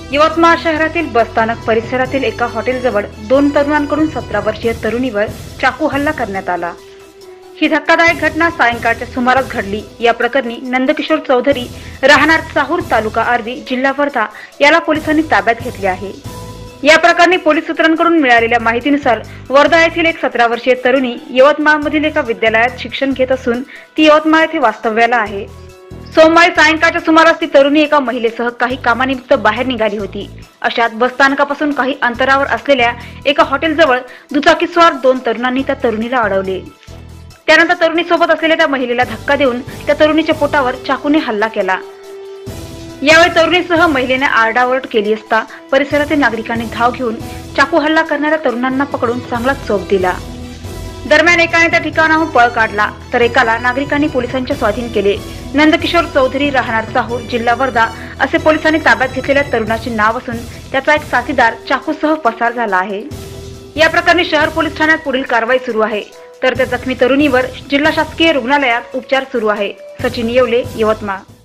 यवतमाळ शहरातील बसस्थानक परिसरातील एका हॉटेलजवळ 2 तरुणांकडून 17 वर्षीय तरुणीवर चाकू हल्ला करण्यात आला। ही धक्कादायक घटना सायंकाळच्या सुमारास घडली। या प्रकरणी नंदकिशोर चौधरी राहणार चाहूर तालुका आर्वी जिल्हा वर्धा याला पोलिसांनी ताब्यात घेतले आहे। या प्रकरणी पोलीस सूत्रांकडून मिळालेल्या माहितीनुसार वर्धा येथील एक 17 वर्षीय तरुणी यवतमाळमधील एका विद्यालयात शिक्षण घेत असून ती यवतमाळ येथे वास्तव्याला आहे। सोमवारी सायंकाळच्या सुमारास ती तरुणी एका महिलेसह काही कामानिमित्त बाहेर निघाली होती। अशात बसस्थानकापासून काही अंतरावर असलेल्या एका हॉटेलजवळ दुचाकीस्वार 2 तरुणांनी त्या तरुणीला अडवले। त्यानंतर तरुणीसोबत असलेल्या त्या महिलेला धक्का देऊन त्या तरुणीच्या पोटावर चाकूने हल्ला केला। यावेळी तरुणीसह महिलेने आरडाओरड केली असता परिसरातील नागरिकांनी धाव घेऊन चाकू हल्ला करणाऱ्या तरुणांना पकडून चांगला चोप दिला। दरम्यान एकाने त्या ठिकाणाहून पळ काढला तर एकाला नागरिकांनी पोलिसांच्या स्वाधीन केले। नंदकिशोर चौधरी राहणार चाहूर जिल्हा वर्धा असे पोलिसांनी ताब्यात घेतलेल्या तरुणाचे नाव असून त्याचा एक साथीदार चाकूसह पसार झाला आहे। या प्रकरणी शहर पोलीस ठाण्यात पुढील कारवाई सुरू आहे, तर त्या जखमी तरुणीवर जिल्हा शासकीय रुग्णालयात उपचार सुरू आहे। सचिन येवले, यवतमाळ।